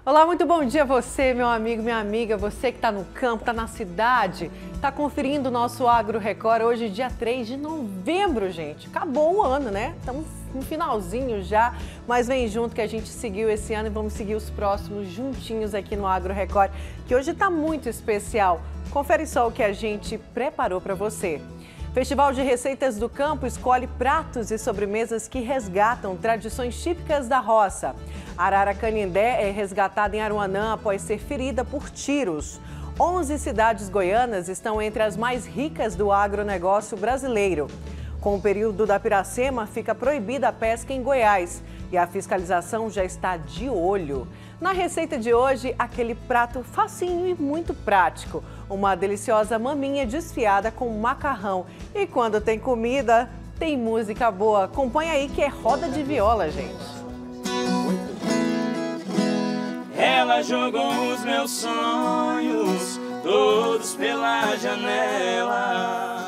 Olá, muito bom dia a você, meu amigo, minha amiga, você que está no campo, está na cidade, está conferindo o nosso Agro Record. Hoje, dia 3 de novembro, gente. Acabou o ano, né? Estamos no finalzinho já, mas vem junto que a gente seguiu esse ano e vamos seguir os próximos juntinhos aqui no Agro Record, que hoje está muito especial. Confere só o que a gente preparou para você. Festival de Receitas do Campo escolhe pratos e sobremesas que resgatam tradições típicas da roça. A arara canindé é resgatada em Aruanã após ser ferida por tiros. 11 cidades goianas estão entre as mais ricas do agronegócio brasileiro. Com o período da Piracema, fica proibida a pesca em Goiás e a fiscalização já está de olho. Na receita de hoje, aquele prato facinho e muito prático. Uma deliciosa maminha desfiada com macarrão. E quando tem comida, tem música boa. Acompanha aí que é roda de viola, gente. Ela jogou os meus sonhos todos pela janela.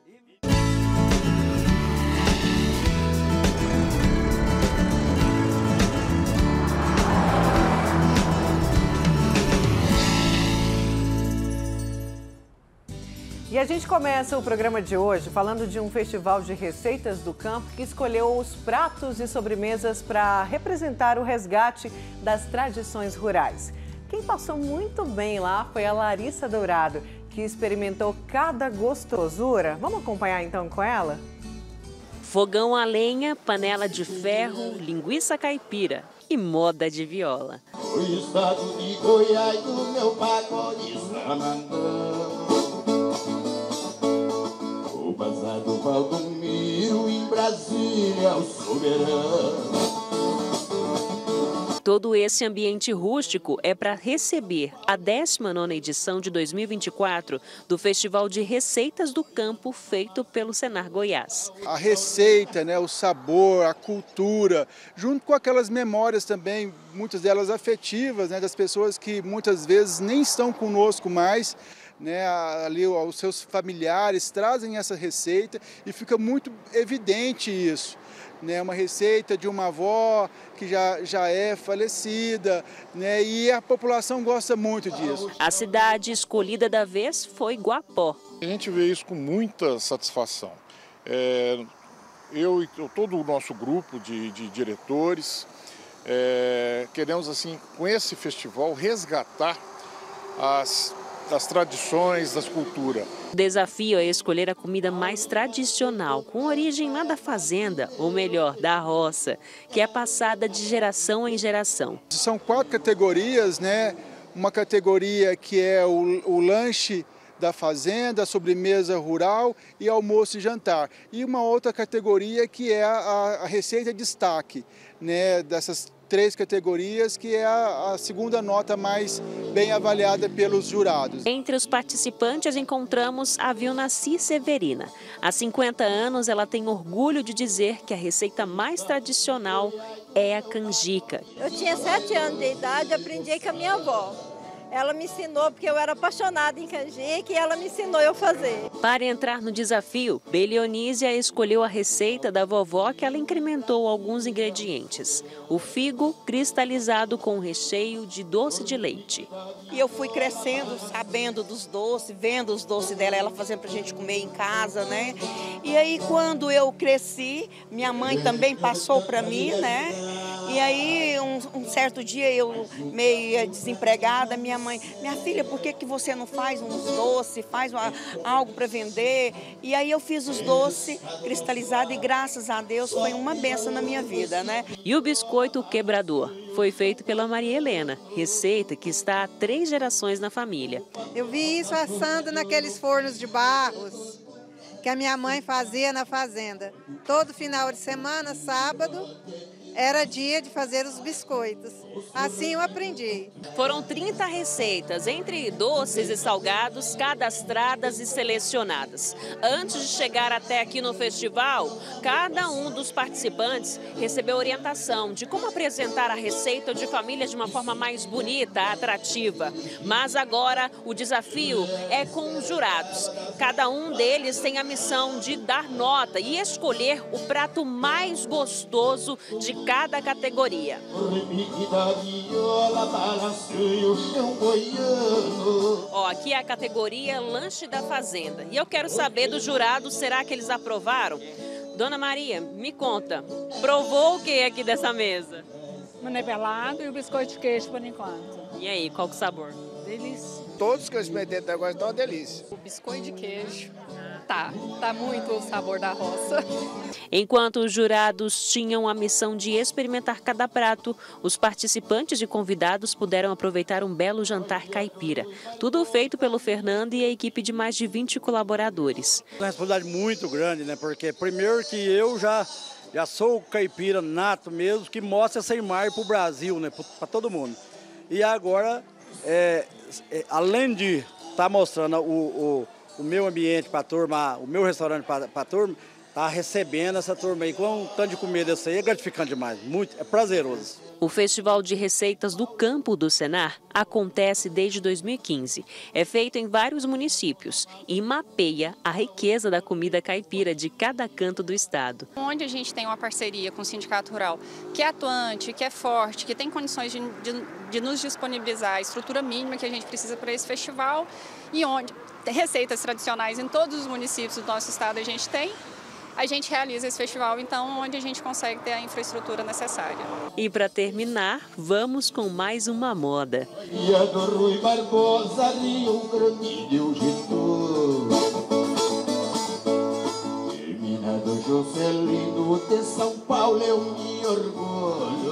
E a gente começa o programa de hoje falando de um festival de receitas do campo que escolheu os pratos e sobremesas para representar o resgate das tradições rurais. Quem passou muito bem lá foi a Larissa Dourado, que experimentou cada gostosura. Vamos acompanhar então com ela? Fogão a lenha, panela de ferro, linguiça caipira e moda de viola. O estado de Goiás do meu pagode Sanandão. O bazar do Valdomiro em Brasília, o soberano. Todo esse ambiente rústico é para receber a 19ª edição de 2024 do Festival de Receitas do Campo feito pelo Senar Goiás. A receita, né, o sabor, a cultura, junto com aquelas memórias também, muitas delas afetivas, né, das pessoas que muitas vezes nem estão conosco mais, né, ali os seus familiares trazem essa receita e fica muito evidente isso. Né, uma receita de uma avó que já é falecida, né, e a população gosta muito disso. A cidade escolhida da vez foi Guapó. A gente vê isso com muita satisfação. Eu e todo o nosso grupo de diretores queremos, assim, com esse festival, resgatar das tradições, das culturas. O desafio é escolher a comida mais tradicional, com origem lá da fazenda, ou melhor, da roça, que é passada de geração em geração. São 4 categorias, né? Uma categoria que é o lanche da fazenda, sobremesa rural e almoço e jantar. E uma outra categoria que é a receita destaque, né? Dessas 3 categorias, que é a segunda nota mais bem avaliada pelos jurados. Entre os participantes encontramos a Vilnaci Severina. Há 50 anos ela tem orgulho de dizer que a receita mais tradicional é a canjica. Eu tinha 7 anos de idade e aprendi com a minha avó. Ela me ensinou, porque eu era apaixonada em canjica, e ela me ensinou eu fazer. Para entrar no desafio, Belionísia escolheu a receita da vovó, que ela incrementou alguns ingredientes. O figo cristalizado com recheio de doce de leite. E eu fui crescendo, sabendo dos doces, vendo os doces dela, ela fazendo pra gente comer em casa, né? E aí, quando eu cresci, minha mãe também passou para mim, né? E aí, um certo dia, eu meio desempregada, minha filha, por que você não faz uns doces, faz algo para vender? E aí eu fiz os doces cristalizados e graças a Deus foi uma bênção na minha vida, né? E o biscoito quebrador foi feito pela Maria Helena, receita que está há 3 gerações na família. Eu vi isso assando naqueles fornos de barros que a minha mãe fazia na fazenda. Todo final de semana, sábado, era dia de fazer os biscoitos. Assim eu aprendi. Foram 30 receitas, entre doces e salgados, cadastradas e selecionadas. Antes de chegar até aqui no festival, cada um dos participantes recebeu orientação de como apresentar a receita de família de uma forma mais bonita, atrativa. Mas agora o desafio é com os jurados. Cada um deles tem a missão de dar nota e escolher o prato mais gostoso de cada categoria. a viola balanceia o chão goiano. Ó, aqui é a categoria Lanche da Fazenda. E eu quero saber dos jurados, será que eles aprovaram? Dona Maria, me conta, provou o que aqui dessa mesa? Mané pelado e o biscoito de queijo por enquanto. E aí, qual que é o sabor? Delícia. Todos que eu experimentei até agora estão uma delícia. O biscoito de queijo, tá muito o sabor da roça. Enquanto os jurados tinham a missão de experimentar cada prato, os participantes e convidados puderam aproveitar um belo jantar caipira. Tudo feito pelo Fernando e a equipe de mais de 20 colaboradores. Uma responsabilidade muito grande, né? Porque primeiro que eu já sou caipira nato mesmo, que mostra essa imagem para o Brasil, né? Para todo mundo. E agora, além de estar mostrando o meu ambiente para a turma, o meu restaurante para a turma, está recebendo essa turma aí com um tanto de comida, isso aí é gratificante demais, é prazeroso. O Festival de Receitas do Campo do Senar acontece desde 2015. É feito em vários municípios e mapeia a riqueza da comida caipira de cada canto do estado. Onde a gente tem uma parceria com o Sindicato Rural, que é atuante, que é forte, que tem condições de nos disponibilizar a estrutura mínima que a gente precisa para esse festival, e onde receitas tradicionais em todos os municípios do nosso estado a gente realiza esse festival, então, onde a gente consegue ter a infraestrutura necessária. E para terminar, vamos com mais uma moda. Dia do Rui Barbosa, Rio Grande do Getúlio. Termina do Joselino de São Paulo, eu me orgulho.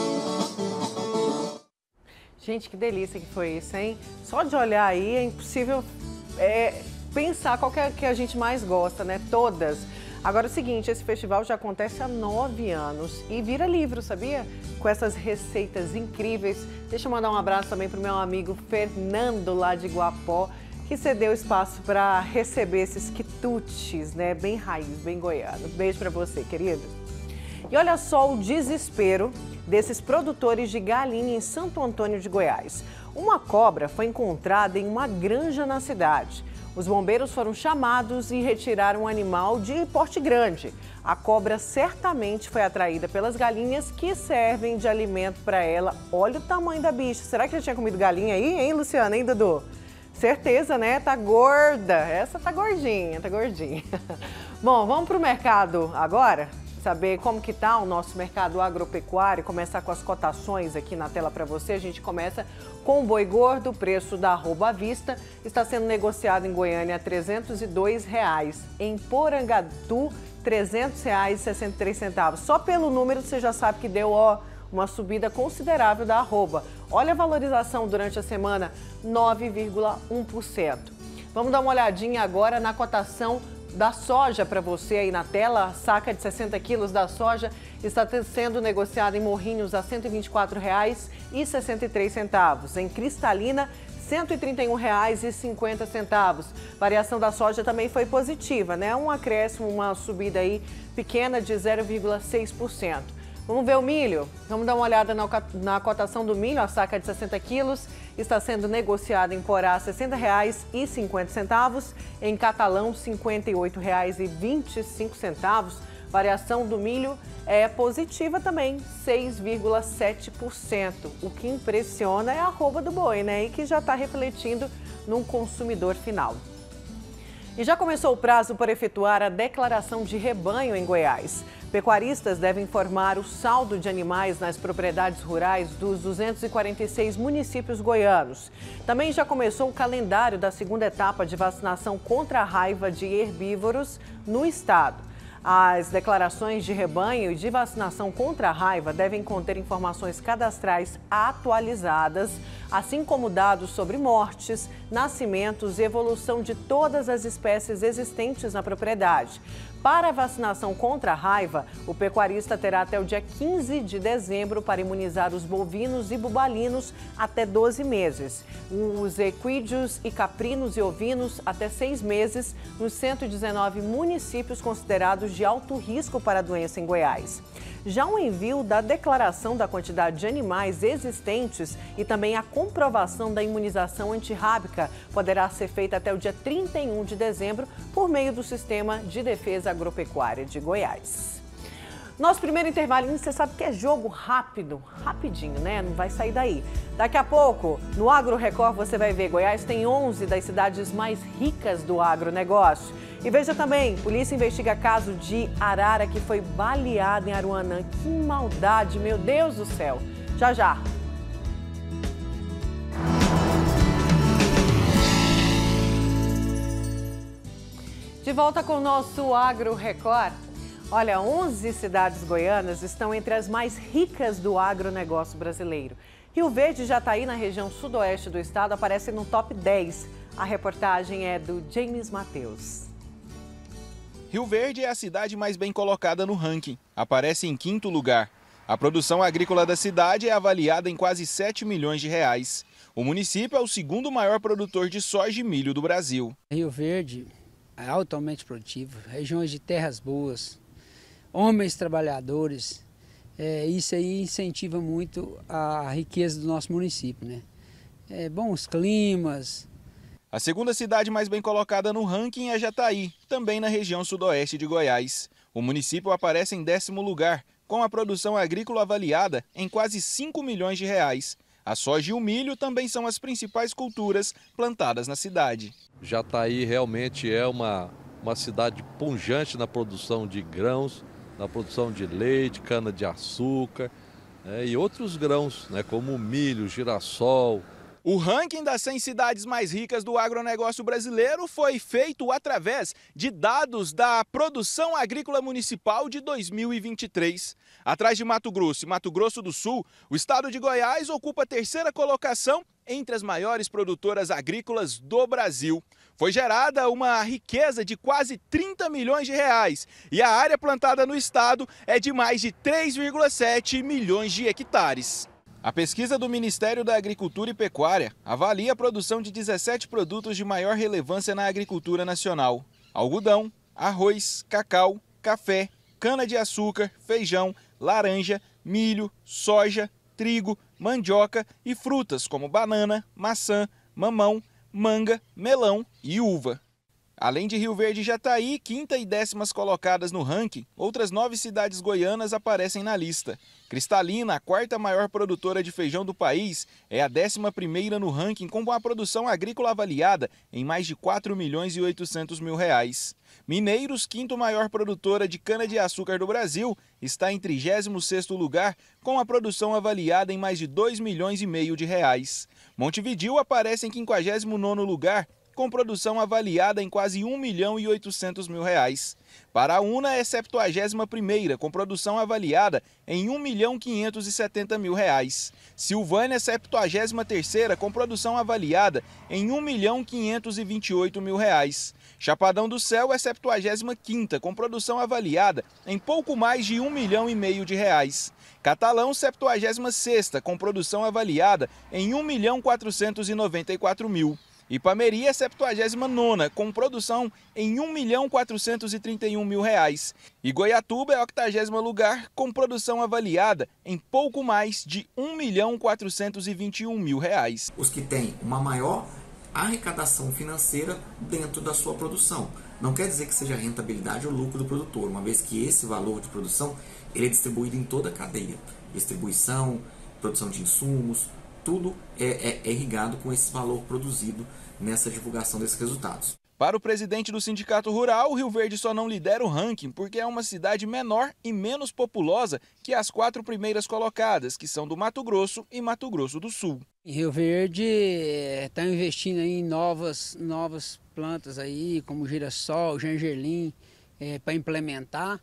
Gente, que delícia que foi isso, hein? Só de olhar aí é impossível pensar qual que é que a gente mais gosta, né? Todas. Agora é o seguinte, esse festival já acontece há 9 anos e vira livro, sabia? Com essas receitas incríveis. Deixa eu mandar um abraço também para o meu amigo Fernando, lá de Guapó, que cedeu espaço para receber esses quitutes, né? Bem raiz, bem goiano. Beijo para você, querido. E olha só o desespero desses produtores de galinha em Santo Antônio de Goiás. Uma cobra foi encontrada em uma granja na cidade. Os bombeiros foram chamados e retiraram um animal de porte grande. A cobra certamente foi atraída pelas galinhas que servem de alimento para ela. Olha o tamanho da bicha. Será que já tinha comido galinha aí, hein, Luciana? Hein, Dudu? Certeza, né? Tá gorda. Essa tá gordinha, tá gordinha. Bom, vamos pro mercado agora? Saber como que tá o nosso mercado agropecuário, começar com as cotações aqui na tela para você. A gente começa com o boi gordo, o preço da arroba à vista está sendo negociado em Goiânia a R$ 302,00. Em Porangatu, R$ 300,63. Só pelo número você já sabe que deu uma subida considerável da arroba. Olha a valorização durante a semana, 9,1%. Vamos dar uma olhadinha agora na cotação da soja para você aí na tela. A saca de 60 quilos da soja está sendo negociada em Morrinhos a R$ 124,63. Em Cristalina, R$ 131,50. Variação da soja também foi positiva, né? Um acréscimo, uma subida aí pequena de 0,6%. Vamos ver o milho? Vamos dar uma olhada na cotação do milho. A saca de 60 quilos está sendo negociada em Porá R$ 60,50. Em Catalão, R$ 58,25. Variação do milho é positiva também, 6,7%. O que impressiona é a arroba do boi, né? E que já está refletindo no consumidor final. E já começou o prazo para efetuar a declaração de rebanho em Goiás. Pecuaristas devem informar o saldo de animais nas propriedades rurais dos 246 municípios goianos. Também já começou o calendário da segunda etapa de vacinação contra a raiva de herbívoros no estado. As declarações de rebanho e de vacinação contra a raiva devem conter informações cadastrais atualizadas, assim como dados sobre mortes, nascimentos e evolução de todas as espécies existentes na propriedade. Para a vacinação contra a raiva, o pecuarista terá até o dia 15 de dezembro para imunizar os bovinos e bubalinos até 12 meses. Os equídeos e caprinos e ovinos até 6 meses nos 119 municípios considerados de alto risco para a doença em Goiás. Já o envio da declaração da quantidade de animais existentes e também a comprovação da imunização antirrábica poderá ser feita até o dia 31 de dezembro por meio do Sistema de Defesa Agropecuária de Goiás. Nosso primeiro intervalinho, você sabe que é jogo rápido, rapidinho, né? Não vai sair daí. Daqui a pouco, no Agro Record, você vai ver, Goiás tem 11 das cidades mais ricas do agronegócio. E veja também, polícia investiga caso de arara que foi baleada em Aruanã. Que maldade, meu Deus do céu. Já, já. De volta com o nosso Agro Record. Olha, 11 cidades goianas estão entre as mais ricas do agronegócio brasileiro. Rio Verde e Jataí, na região sudoeste do estado, aparecem no top 10. A reportagem é do James Mateus. Rio Verde é a cidade mais bem colocada no ranking. Aparece em 5º lugar. A produção agrícola da cidade é avaliada em quase 7 milhões de reais. O município é o 2º maior produtor de soja e milho do Brasil. Rio Verde é altamente produtivo, regiões de terras boas, homens trabalhadores, isso aí incentiva muito a riqueza do nosso município, né? Bons climas. A segunda cidade mais bem colocada no ranking é Jataí, também na região sudoeste de Goiás. O município aparece em 10º lugar, com a produção agrícola avaliada em quase 5 milhões de reais. A soja e o milho também são as principais culturas plantadas na cidade. Jataí realmente é uma cidade pujante na produção de grãos, na produção de leite, cana-de-açúcar e outros grãos, como milho, girassol. O ranking das 100 cidades mais ricas do agronegócio brasileiro foi feito através de dados da Produção Agrícola Municipal de 2023. Atrás de Mato Grosso e Mato Grosso do Sul, o estado de Goiás ocupa a 3ª colocação entre as maiores produtoras agrícolas do Brasil. Foi gerada uma riqueza de quase 30 milhões de reais e a área plantada no estado é de mais de 3,7 milhões de hectares. A pesquisa do Ministério da Agricultura e Pecuária avalia a produção de 17 produtos de maior relevância na agricultura nacional: algodão, arroz, cacau, café, cana-de-açúcar, feijão, laranja, milho, soja, trigo, mandioca e frutas como banana, maçã, mamão, manga, melão e uva. Além de Rio Verde e Jataí, 5ª e 10ª colocadas no ranking, outras 9 cidades goianas aparecem na lista. Cristalina, a 4ª maior produtora de feijão do país, é a 11ª no ranking com a produção agrícola avaliada em mais de 4 milhões e 800 mil reais. Mineiros, 5ª maior produtora de cana-de-açúcar do Brasil, está em 36º lugar com a produção avaliada em mais de 2 milhões e meio de reais. Montevidéu aparece em 59º lugar, com produção avaliada em quase 1 milhão e 800 mil reais. Paraúna é 71ª, com produção avaliada em 1 milhão 570 mil reais. Silvânia é 73ª, com produção avaliada em 1 milhão 528 mil reais. Chapadão do Céu é 75ª, com produção avaliada em pouco mais de 1 milhão e meio de reais. Catalão, 76ª, com produção avaliada em 1 milhão 494 mil. Ipameri é 79ª, com produção em 1 milhão 431 mil reais. E Goiatuba é 80º lugar, com produção avaliada em pouco mais de 1 milhão 421 mil reais. Os que têm uma maior arrecadação financeira dentro da sua produção. Não quer dizer que seja a rentabilidade ou lucro do produtor, uma vez que esse valor de produção ele é distribuído em toda a cadeia. Distribuição, produção de insumos, tudo é irrigado com esse valor produzido nessa divulgação desses resultados. Para o presidente do Sindicato Rural, Rio Verde só não lidera o ranking porque é uma cidade menor e menos populosa que as 4 primeiras colocadas, que são do Mato Grosso e Mato Grosso do Sul. Rio Verde está investindo em novas plantas aí, como girassol, gergelim, para implementar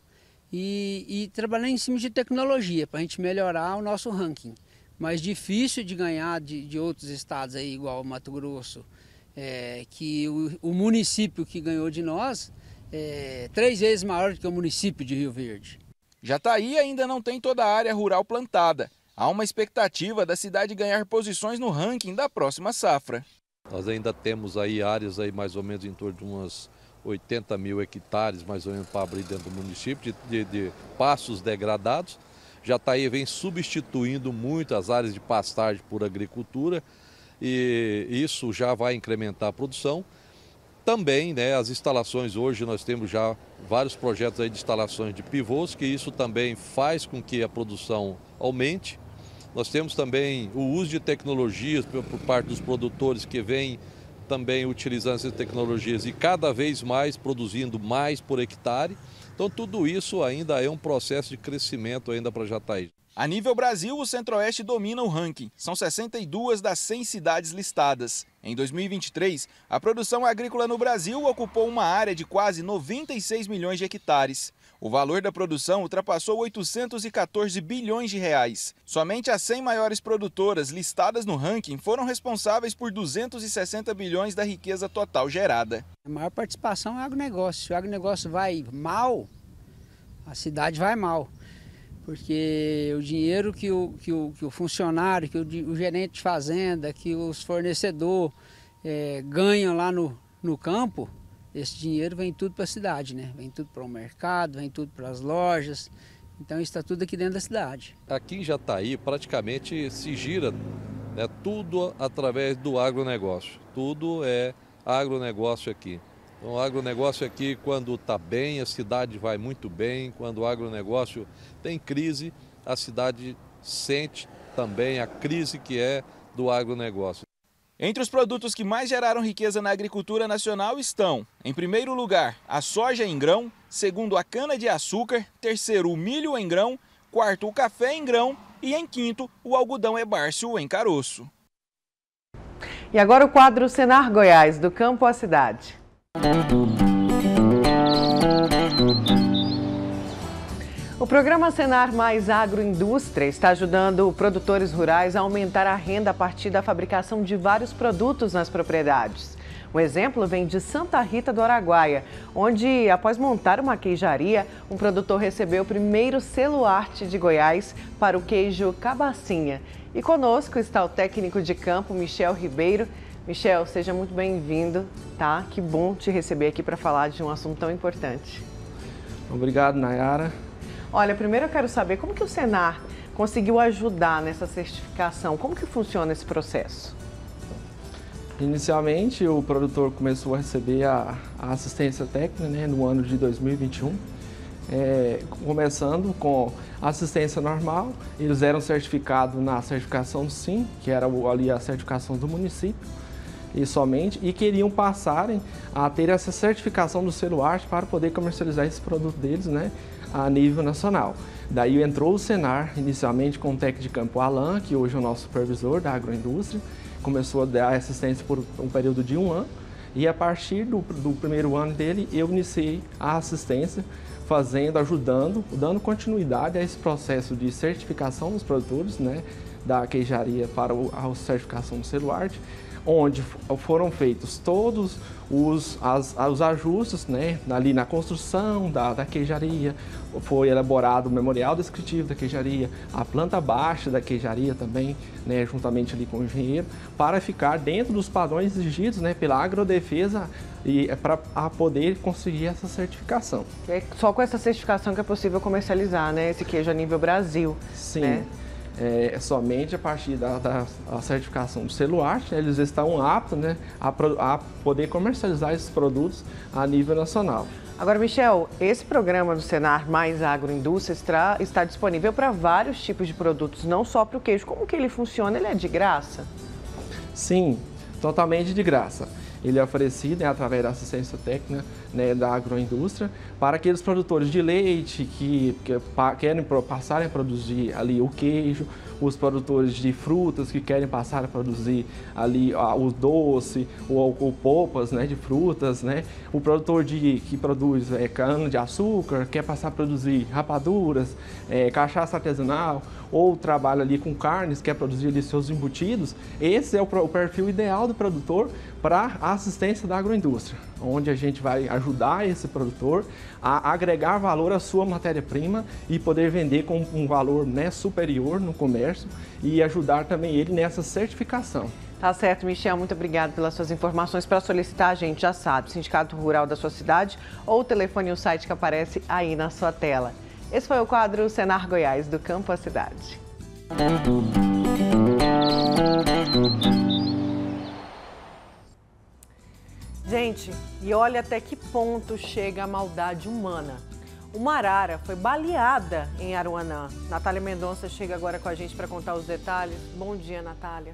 e trabalhar em cima de tecnologia para a gente melhorar o nosso ranking. Mas difícil de ganhar de outros estados aí, igual o Mato Grosso, que o município que ganhou de nós é 3 vezes maior do que o município de Rio Verde. Jataí ainda não tem toda a área rural plantada. Há uma expectativa da cidade ganhar posições no ranking da próxima safra. Nós ainda temos aí áreas aí mais ou menos em torno de umas 80 mil hectares, mais ou menos, para abrir dentro do município, de pastos degradados. Jataí vem substituindo muito as áreas de pastagem por agricultura e isso já vai incrementar a produção. também, né, as instalações, hoje nós temos já vários projetos aí de instalações de pivôs, que isso também faz com que a produção aumente. Nós temos também o uso de tecnologias por parte dos produtores que vêm também utilizando essas tecnologias e cada vez mais produzindo mais por hectare. Então tudo isso ainda é um processo de crescimento ainda para Jataí. A nível Brasil, o Centro-Oeste domina o ranking. São 62 das 100 cidades listadas. Em 2023, a produção agrícola no Brasil ocupou uma área de quase 96 milhões de hectares. O valor da produção ultrapassou 814 bilhões de reais. Somente as 100 maiores produtoras listadas no ranking foram responsáveis por 260 bilhões da riqueza total gerada. A maior participação é o agronegócio. Se o agronegócio vai mal, a cidade vai mal. Porque o dinheiro que o funcionário, que o gerente de fazenda, que os fornecedores ganham lá no campo, esse dinheiro vem tudo para a cidade, né? Vem tudo para o mercado, vem tudo para as lojas. Então isso está tudo aqui dentro da cidade. Aqui em Jataí praticamente se gira, né, tudo através do agronegócio. Tudo é agronegócio aqui. Então, o agronegócio aqui, quando está bem, a cidade vai muito bem. Quando o agronegócio tem crise, a cidade sente também a crise que é do agronegócio. Entre os produtos que mais geraram riqueza na agricultura nacional estão, em primeiro lugar, a soja em grão, segundo, a cana-de-açúcar, terceiro, o milho em grão, quarto, o café em grão e, em quinto, o algodão hebárceo em caroço. E agora o quadro Senar Goiás, do campo à cidade. O programa Senar Mais Agroindústria está ajudando produtores rurais a aumentar a renda a partir da fabricação de vários produtos nas propriedades. Um exemplo vem de Santa Rita do Araguaia, onde, após montar uma queijaria, um produtor recebeu o primeiro selo arte de Goiás para o queijo Cabacinha. E conosco está o técnico de campo, Michel Ribeiro. Michel, seja muito bem-vindo, tá? Que bom te receber aqui para falar de um assunto tão importante. Obrigado, Nayara. Olha, primeiro eu quero saber como que o Senar conseguiu ajudar nessa certificação. Como que funciona esse processo? Inicialmente, o produtor começou a receber a assistência técnica, né, no ano de 2021. Começando com assistência normal, eles eram certificados na certificação SIM, que era ali a certificação do município, e queriam passarem a ter essa certificação do selo arte para poder comercializar esse produto deles, né, a nível nacional. Daí entrou o Senar, inicialmente com o técnico de campo Alan, que hoje é o nosso supervisor da agroindústria, começou a dar assistência por um período de 1 ano, e a partir do primeiro ano dele, eu iniciei a assistência, ajudando, dando continuidade a esse processo de certificação dos produtores, né, da queijaria para a certificação do selo arte, onde foram feitos todos os ajustes, né, ali na construção da queijaria, foi elaborado o memorial descritivo da queijaria, a planta baixa da queijaria também, né, juntamente ali com o engenheiro, para ficar dentro dos padrões exigidos, né, pela agrodefesa e para poder conseguir essa certificação. É só com essa certificação que é possível comercializar, né, esse queijo a nível Brasil. Sim. Né? Somente a partir da certificação do selo arte, eles estão aptos, né, a poder comercializar esses produtos a nível nacional. Agora, Michel, esse programa do Senar Mais Agroindústria está disponível para vários tipos de produtos, não só para o queijo. Como que ele funciona? Ele é de graça? Sim, totalmente de graça. Ele é oferecido, né, através da assistência técnica, né, da agroindústria para aqueles produtores de leite que querem passarem a produzir ali o queijo, os produtores de frutas que querem passar a produzir ali o doce, ou polpas, né, de frutas, né, o produtor que produz cana de açúcar, quer passar a produzir rapaduras, cachaça artesanal, ou trabalha ali com carnes, quer produzir ali seus embutidos. Esse é o perfil ideal do produtor para a assistência da agroindústria, onde a gente vai ajudar esse produtor a agregar valor à sua matéria-prima e poder vender com um valor, né, superior no comércio e ajudar também ele nessa certificação. Tá certo, Michel, muito obrigado pelas suas informações. Para solicitar, a gente já sabe, Sindicato Rural da sua cidade ou o telefone e o site que aparece aí na sua tela. Esse foi o quadro Senar Goiás, do campo à cidade. Gente, Gente, e olha até que ponto chega a maldade humana. Uma arara foi baleada em Aruanã. Natália Mendonça chega agora com a gente para contar os detalhes. Bom dia, Natália.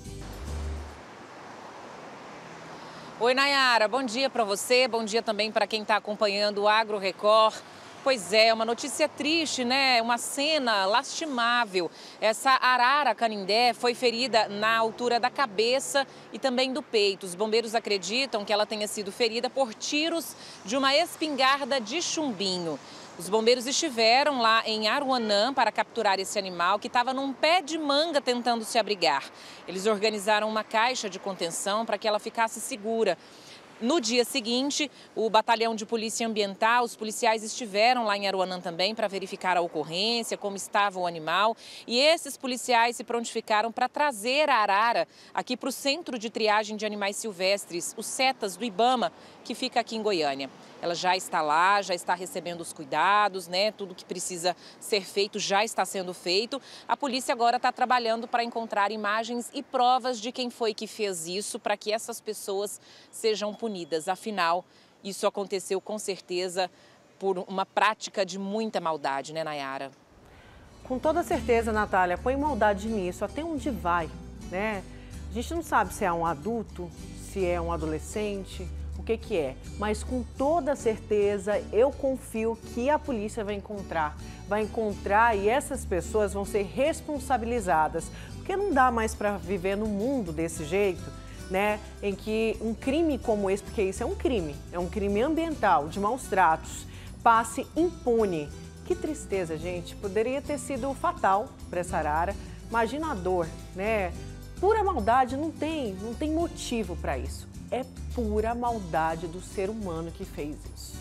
Oi, Nayara. Bom dia para você. Bom dia também para quem está acompanhando o Agro Record. Pois é, uma notícia triste, né? Uma cena lastimável. Essa arara canindé foi ferida na altura da cabeça e também do peito. Os bombeiros acreditam que ela tenha sido ferida por tiros de uma espingarda de chumbinho. Os bombeiros estiveram lá em Aruanã para capturar esse animal que estava num pé de manga tentando se abrigar. Eles organizaram uma caixa de contenção para que ela ficasse segura. No dia seguinte, o batalhão de polícia ambiental, os policiais estiveram lá em Aruanã também para verificar a ocorrência, como estava o animal. E esses policiais se prontificaram para trazer a arara aqui para o Centro de Triagem de Animais Silvestres, o CETAS do IBAMA, que fica aqui em Goiânia. Ela já está lá, já está recebendo os cuidados, né? Tudo que precisa ser feito já está sendo feito. A polícia agora está trabalhando para encontrar imagens e provas de quem foi que fez isso, para que essas pessoas sejam punidas. Afinal, isso aconteceu com certeza por uma prática de muita maldade, né, Nayara? Com toda certeza, Natália, põe maldade nisso, até onde vai, né? A gente não sabe se é um adulto, se é um adolescente, o que é, mas com toda certeza eu confio que a polícia vai encontrar e essas pessoas vão ser responsabilizadas, porque não dá mais para viver no mundo desse jeito, né, em que um crime como esse, porque isso é um crime ambiental, de maus tratos, passe impune. Que tristeza, gente, poderia ter sido fatal para essa arara, imagina a dor, né, pura maldade, não tem motivo para isso. É pura maldade do ser humano que fez isso.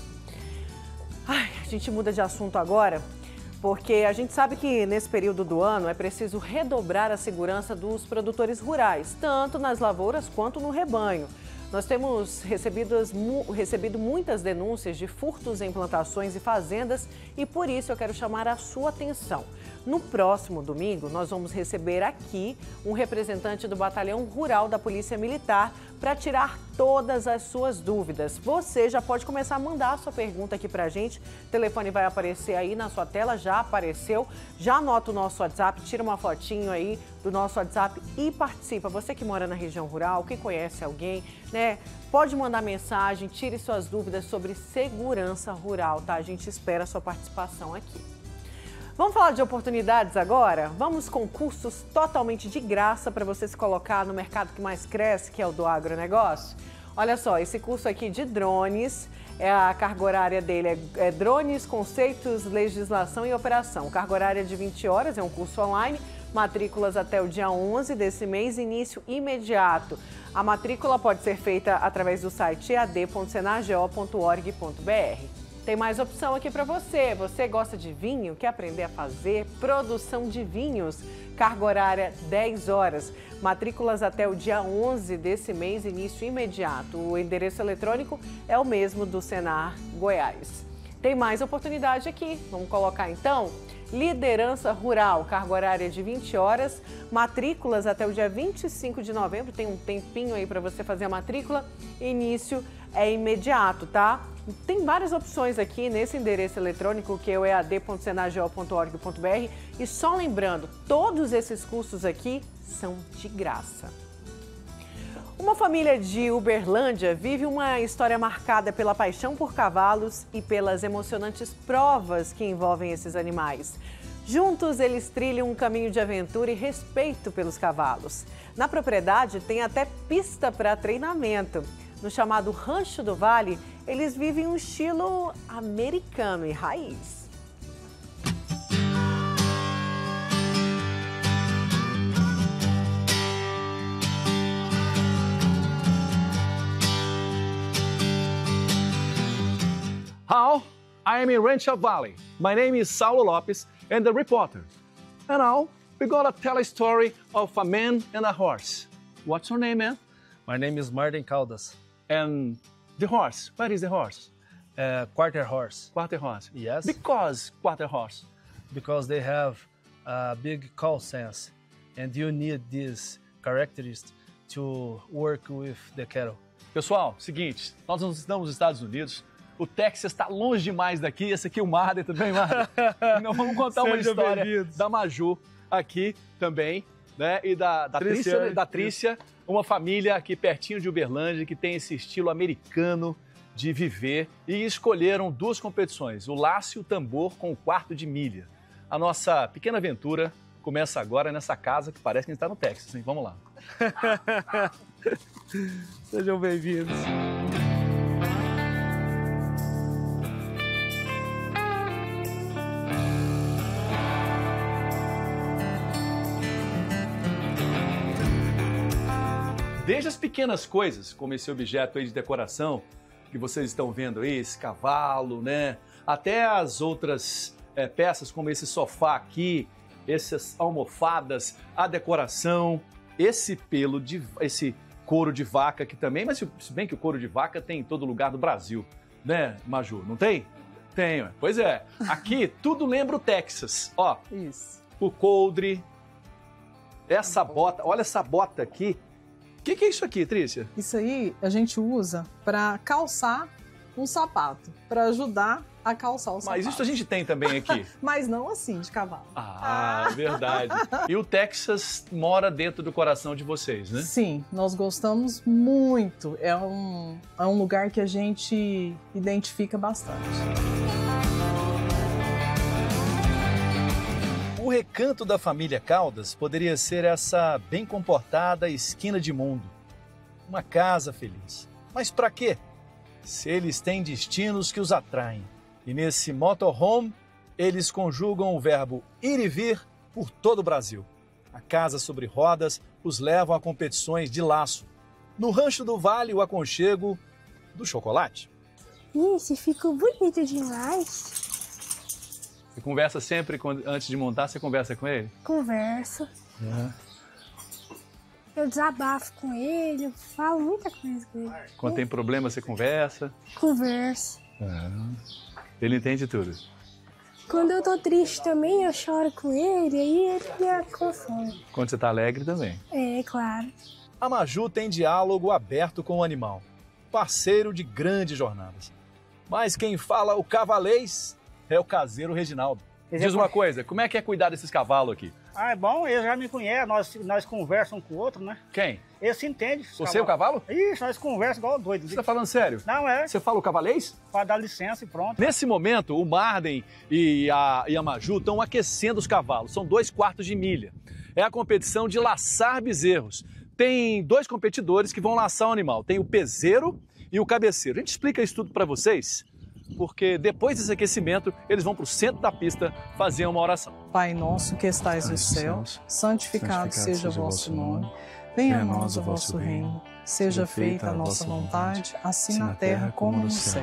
Ai, a gente muda de assunto agora, porque a gente sabe que nesse período do ano é preciso redobrar a segurança dos produtores rurais, tanto nas lavouras quanto no rebanho. Nós temos recebido muitas denúncias de furtos em plantações e fazendas e por isso eu quero chamar a sua atenção. No próximo domingo, nós vamos receber aqui um representante do Batalhão Rural da Polícia Militar para tirar todas as suas dúvidas. Você já pode começar a mandar a sua pergunta aqui para a gente. O telefone vai aparecer aí na sua tela, já apareceu. Já anota o nosso WhatsApp, tira uma fotinho aí do nosso WhatsApp e participa. Você que mora na região rural, que conhece alguém, né? Pode mandar mensagem, tire suas dúvidas sobre segurança rural, tá? A gente espera a sua participação aqui. Vamos falar de oportunidades agora? Vamos com cursos totalmente de graça para você se colocar no mercado que mais cresce, que é o do agronegócio. Olha só, esse curso aqui de drones, a carga horária dele é drones, conceitos, legislação e operação. Carga horária de 20 horas, é um curso online, matrículas até o dia 11 desse mês, início imediato. A matrícula pode ser feita através do site ead.senargo.org.br. Tem mais opção aqui para você. Você gosta de vinho? Quer aprender a fazer produção de vinhos? Carga horária 10 horas. Matrículas até o dia 11 desse mês, início imediato. O endereço eletrônico é o mesmo do Senar Goiás. Tem mais oportunidade aqui. Vamos colocar então? Liderança Rural, carga horária de 20 horas, matrículas até o dia 25 de novembro, tem um tempinho aí para você fazer a matrícula, início é imediato, tá? Tem várias opções aqui nesse endereço eletrônico que é o ead.senargo.org.br e só lembrando, todos esses cursos aqui são de graça. Uma família de Uberlândia vive uma história marcada pela paixão por cavalos e pelas emocionantes provas que envolvem esses animais. Juntos, eles trilham um caminho de aventura e respeito pelos cavalos. Na propriedade, tem até pista para treinamento. No chamado Rancho do Vale, eles vivem um estilo americano e raiz. How? I am in Rancho Valley. My name is Saulo Lopes and the reporter. And now we're gonna tell a story of a man and a horse. What's your name, man? My name is Martin Caldas. And the horse, where is the horse? Quarter horse. Quarter horse? Yes. Because quarter horse? Because they have a big call sense and you need these characteristics to work with the cattle. Pessoal, seguinte, nós não estamos nos Estados Unidos, o Texas está longe demais daqui, esse aqui é o Marden, tudo bem, Marden? Então vamos contar uma história da Maju aqui também, né? E da Trícia, uma família aqui pertinho de Uberlândia que tem esse estilo americano de viver e escolheram duas competições, o laço e o tambor com o quarto de milha. A nossa pequena aventura começa agora nessa casa que parece que a gente está no Texas, hein? Vamos lá. Sejam bem-vindos. Desde as pequenas coisas, como esse objeto aí de decoração que vocês estão vendo aí, esse cavalo, né? Até as outras peças como esse sofá aqui, essas almofadas, a decoração, esse couro de vaca aqui também, mas se bem que o couro de vaca tem em todo lugar do Brasil, né, Maju? Não tem? Tem, pois é. Aqui tudo lembra o Texas, ó. Isso. O coldre, essa bota, olha essa bota aqui. O que é isso aqui, Trícia? Isso aí a gente usa para calçar um sapato, para ajudar a calçar o sapato. Mas isso a gente tem também aqui. Mas não assim, de cavalo. Ah, verdade. E o Texas mora dentro do coração de vocês, né? Sim, nós gostamos muito. É um lugar que a gente identifica bastante. O recanto da família Caldas poderia ser essa bem comportada esquina de mundo. Uma casa feliz. Mas para quê? Se eles têm destinos que os atraem. E nesse motorhome, eles conjugam o verbo ir e vir por todo o Brasil. A casa sobre rodas os levam a competições de laço. No Rancho do Vale, o aconchego do chocolate. Isso, ficou bonito demais. Você conversa sempre, antes de montar, você conversa com ele? Converso. Eu desabafo com ele, eu falo muita coisa com ele. Quando tem problema, você conversa? Converso. Ele entende tudo? Quando eu tô triste também, eu choro com ele, aí ele me consola. Quando você tá alegre também? É, claro. A Maju tem diálogo aberto com o animal, parceiro de grandes jornadas. Mas quem fala o cavalês é o caseiro Reginaldo. Diz uma coisa, como é que é cuidar desses cavalos aqui? Ah, é bom, eles já me conhecem, nós conversamos um com o outro, né? Quem? Eles se entendem. Você é o cavalo? Isso, nós conversamos igual doido. Você tá falando sério? Não, é. Você fala o cavalês? Para dar licença e pronto. Nesse momento, o Marden e a Maju estão aquecendo os cavalos. São 2 quartos de milha. É a competição de laçar bezerros. Tem 2 competidores que vão laçar o animal. Tem o peseiro e o cabeceiro. A gente explica isso tudo para vocês, porque depois desse aquecimento, eles vão para o centro da pista fazer uma oração. Pai nosso que estais no céu, santificado seja o vosso nome. Venha a nós o vosso reino. Seja feita a nossa vontade, assim na terra como no céu.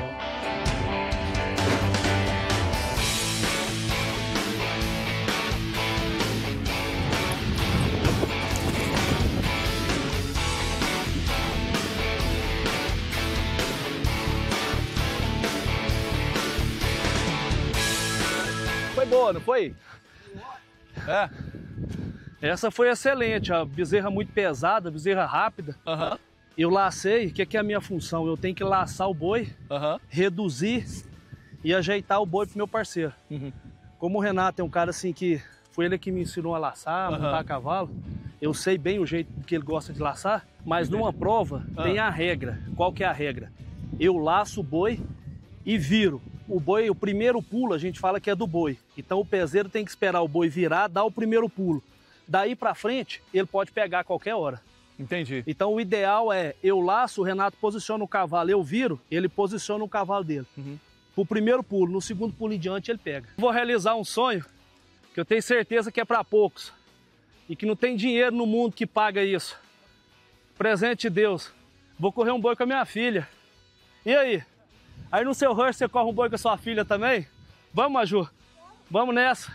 Foi boa, não foi? É. Essa foi excelente, a bezerra muito pesada, bezerra rápida. Eu lacei, o que é a minha função? Eu tenho que laçar o boi, reduzir e ajeitar o boi pro meu parceiro. Como o Renato é um cara assim que foi ele que me ensinou a laçar, a montar a cavalo, eu sei bem o jeito que ele gosta de laçar, mas numa prova tem a regra. Qual que é a regra? Eu laço o boi e viro. O boi, o primeiro pulo, a gente fala que é do boi. Então o peseiro tem que esperar o boi virar, dar o primeiro pulo. Daí pra frente, ele pode pegar a qualquer hora. Entendi. Então o ideal é, eu laço, o Renato posiciona o cavalo, eu viro, ele posiciona o cavalo dele. Pro primeiro pulo, no segundo pulo em diante, ele pega. Vou realizar um sonho que eu tenho certeza que é para poucos e que não tem dinheiro no mundo que paga isso. Presente de Deus. Vou correr um boi com a minha filha. E aí? Aí no seu rancho você corre um boi com a sua filha também? Vamos, Maju? Vamos nessa.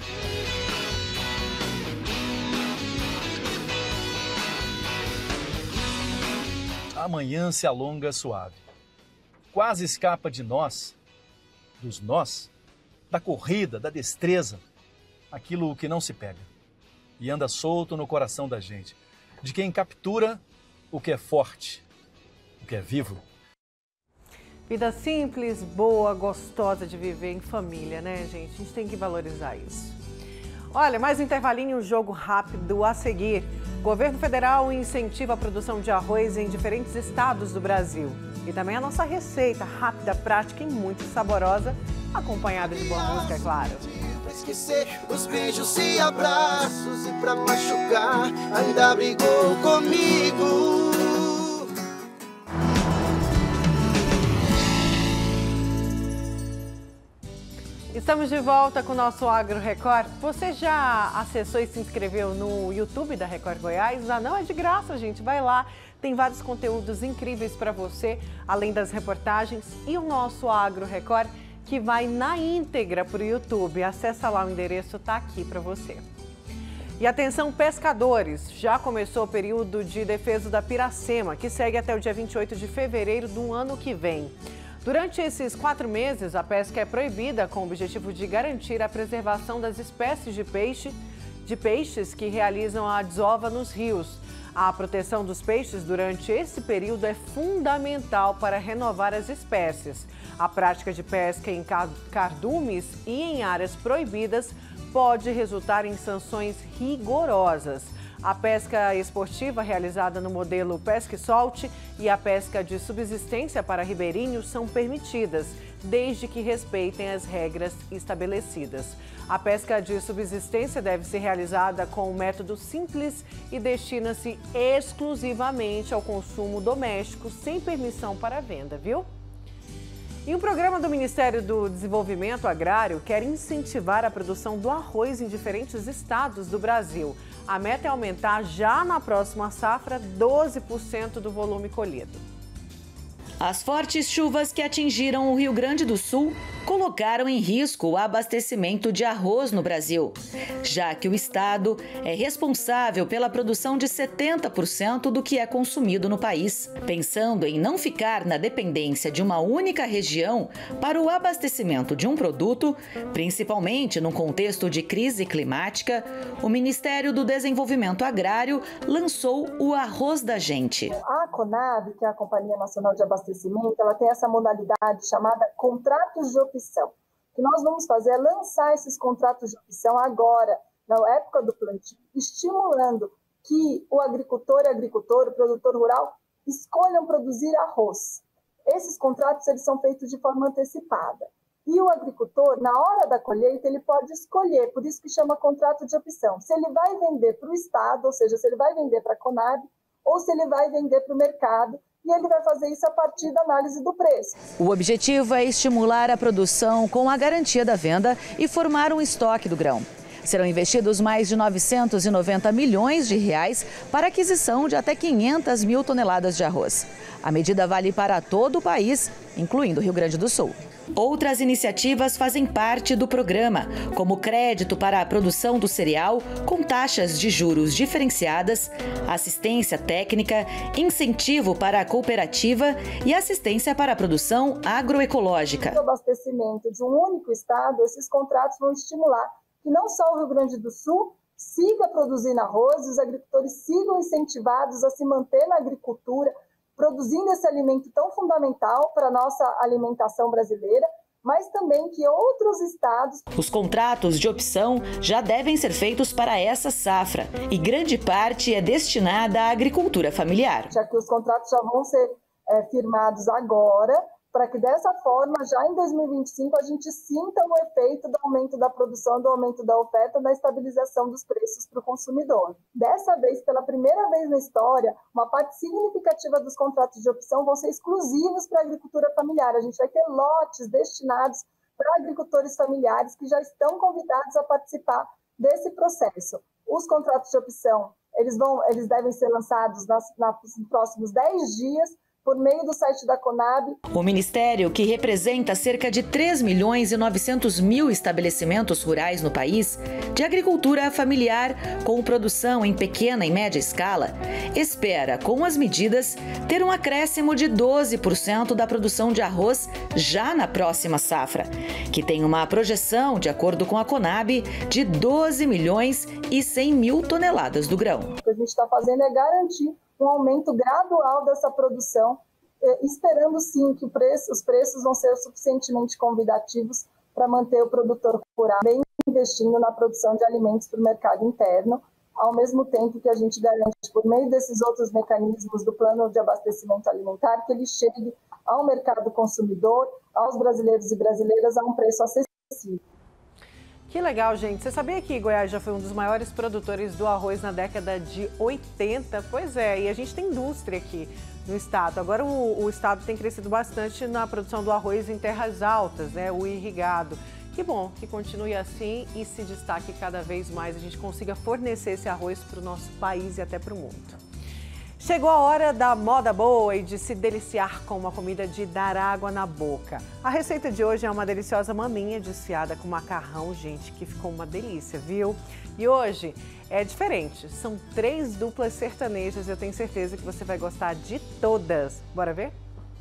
Amanhã se alonga suave. Quase escapa de nós, dos nós, da corrida, da destreza, aquilo que não se pega. E anda solto no coração da gente, de quem captura o que é forte o que é vivo. Vida simples, boa, gostosa de viver em família, né, gente? A gente tem que valorizar isso. Olha, mais um intervalinho, um jogo rápido a seguir. O governo federal incentiva a produção de arroz em diferentes estados do Brasil. E também a nossa receita rápida, prática e muito saborosa, acompanhada de boa música, é claro. Pra esquecer os beijos e abraços e pra machucar, ainda brigou comigo. Estamos de volta com o nosso Agro Record. Você já acessou e se inscreveu no YouTube da Record Goiás? Ah, não, é de graça, gente. Vai lá, tem vários conteúdos incríveis para você, além das reportagens e o nosso Agro Record, que vai na íntegra para o YouTube. Acessa lá, o endereço está aqui para você. E atenção, pescadores, já começou o período de defesa da Piracema, que segue até o dia 28 de fevereiro do ano que vem. Durante esses 4 meses, a pesca é proibida com o objetivo de garantir a preservação das espécies de peixes que realizam a desova nos rios. A proteção dos peixes durante esse período é fundamental para renovar as espécies. A prática de pesca em cardumes e em áreas proibidas pode resultar em sanções rigorosas. A pesca esportiva realizada no modelo pesca e solte e a pesca de subsistência para ribeirinhos são permitidas, desde que respeitem as regras estabelecidas. A pesca de subsistência deve ser realizada com um método simples e destina-se exclusivamente ao consumo doméstico, sem permissão para venda, viu? E um programa do Ministério do Desenvolvimento Agrário quer incentivar a produção do arroz em diferentes estados do Brasil. A meta é aumentar já na próxima safra 12% do volume colhido. As fortes chuvas que atingiram o Rio Grande do Sul colocaram em risco o abastecimento de arroz no Brasil, já que o estado é responsável pela produção de 70% do que é consumido no país. Pensando em não ficar na dependência de uma única região para o abastecimento de um produto, principalmente num contexto de crise climática, o Ministério do Desenvolvimento Agrário lançou o Arroz da Gente. A CONAB, que é a Companhia Nacional de Abastecimento, ela tem essa modalidade chamada contratos de opção. O que nós vamos fazer é lançar esses contratos de opção agora, na época do plantio, estimulando que o agricultor e agricultor, o produtor rural, escolham produzir arroz. Esses contratos eles são feitos de forma antecipada. E o agricultor, na hora da colheita, ele pode escolher, por isso que chama contrato de opção, se ele vai vender para o Estado, ou seja, se ele vai vender para a CONAB, ou se ele vai vender para o mercado, e ele vai fazer isso a partir da análise do preço. O objetivo é estimular a produção com a garantia da venda e formar um estoque do grão. Serão investidos mais de 990 milhões de reais para aquisição de até 500 mil toneladas de arroz. A medida vale para todo o país, incluindo o Rio Grande do Sul. Outras iniciativas fazem parte do programa, como crédito para a produção do cereal com taxas de juros diferenciadas, assistência técnica, incentivo para a cooperativa e assistência para a produção agroecológica. O abastecimento de um único estado, esses contratos vão estimular que não só o Rio Grande do Sul siga produzindo arroz, os agricultores sigam incentivados a se manter na agricultura, produzindo esse alimento tão fundamental para a nossa alimentação brasileira, mas também que outros estados... Os contratos de opção já devem ser feitos para essa safra e grande parte é destinada à agricultura familiar. Já que os contratos já vão ser firmados agora, para que dessa forma, já em 2025, a gente sinta o efeito do aumento da produção, do aumento da oferta, da estabilização dos preços para o consumidor. Dessa vez, pela primeira vez na história, uma parte significativa dos contratos de opção vão ser exclusivos para a agricultura familiar. A gente vai ter lotes destinados para agricultores familiares que já estão convidados a participar desse processo. Os contratos de opção, eles devem ser lançados nos próximos 10 dias, por meio do site da CONAB. O Ministério, que representa cerca de 3 milhões e 900 mil estabelecimentos rurais no país, de agricultura familiar com produção em pequena e média escala, espera, com as medidas, ter um acréscimo de 12% da produção de arroz já na próxima safra, que tem uma projeção, de acordo com a CONAB, de 12 milhões e 100 mil toneladas do grão. O que a gente está fazendo é garantir um aumento gradual dessa produção esperando sim que os preços vão ser suficientemente convidativos para manter o produtor rural bem investindo na produção de alimentos para o mercado interno, ao mesmo tempo que a gente garante, por meio desses outros mecanismos do plano de abastecimento alimentar, que ele chegue ao mercado consumidor, aos brasileiros e brasileiras, a um preço acessível. Que legal, gente. Você sabia que Goiás já foi um dos maiores produtores do arroz na década de 80? Pois é, e a gente tem indústria aqui no estado. Agora o estado tem crescido bastante na produção do arroz em terras altas, né? O irrigado. Que bom que continue assim e se destaque cada vez mais, a gente consiga fornecer esse arroz para o nosso país e até para o mundo. Chegou a hora da moda boa e de se deliciar com uma comida de dar água na boca. A receita de hoje é uma deliciosa maminha desfiada com macarrão, gente, que ficou uma delícia, viu? E hoje é diferente, são 3 duplas sertanejas, eu tenho certeza que você vai gostar de todas. Bora ver?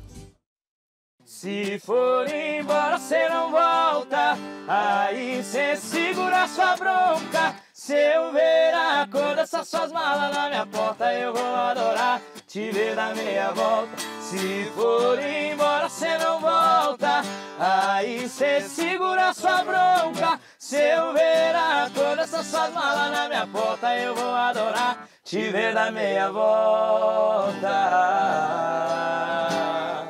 Se for embora, cê não volta, aí cê segura sua bronca. Se eu ver a cor dessas suas malas na minha porta, eu vou adorar te ver na meia volta. Se for embora, cê não volta, aí cê segura sua bronca. Se eu ver a cor dessas suas malas na minha porta, eu vou adorar te ver na meia volta.